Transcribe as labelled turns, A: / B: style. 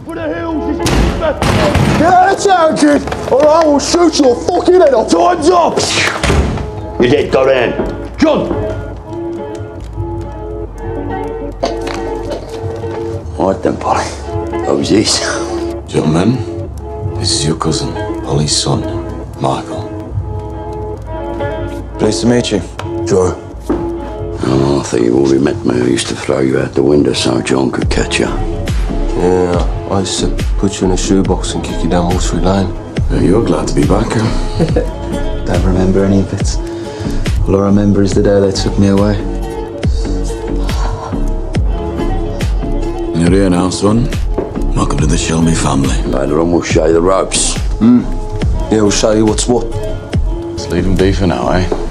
A: for the hills, this disrespect.
B: Get out of town, kid, or I will shoot your fucking head off.
A: Time's up! You're dead, go down. John! Right then, Polly. Who's this?
C: Gentlemen, this is your cousin, Polly's son, Michael.
B: Pleased to meet you. Joe.
A: Oh, I thought you already met me. I used to throw you out the window so John could catch you.
C: Yeah, I used to put you in a shoebox and kick you down Waterloo Lane. Yeah, you're glad to be back, huh?
D: Don't remember any of it. All I remember is the day they took me away.
C: You're here now, son. Welcome to the Shelby family.
A: Later on, we'll show you the ropes.
C: Yeah, we'll show you what's what. Let's leave him be for now, eh?